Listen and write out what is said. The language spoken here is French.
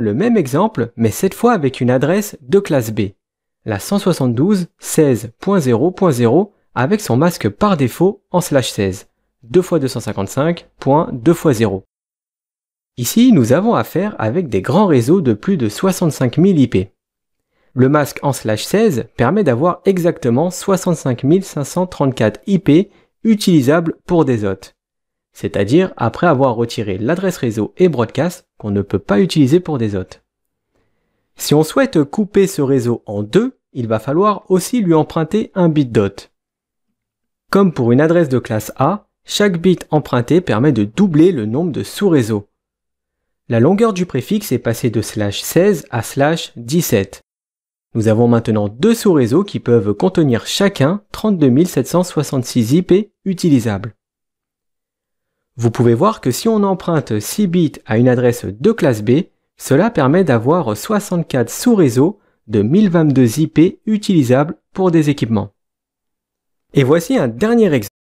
le même exemple, mais cette fois avec une adresse de classe B, la 172.16.0.0 avec son masque par défaut en /16, 2x255.2x0. Ici, nous avons affaire avec des grands réseaux de plus de 65 000 IP. Le masque en /16 permet d'avoir exactement 65 534 IP utilisables pour des hôtes, c'est-à-dire après avoir retiré l'adresse réseau et broadcast qu'on ne peut pas utiliser pour des hôtes. Si on souhaite couper ce réseau en deux, il va falloir aussi lui emprunter un bit d'hôte. Comme pour une adresse de classe A, chaque bit emprunté permet de doubler le nombre de sous-réseaux. La longueur du préfixe est passée de /16 à /17. Nous avons maintenant deux sous-réseaux qui peuvent contenir chacun 32 766 IP utilisables. Vous pouvez voir que si on emprunte 6 bits à une adresse de classe B, cela permet d'avoir 64 sous-réseaux de 1022 IP utilisables pour des équipements. Et voici un dernier exemple.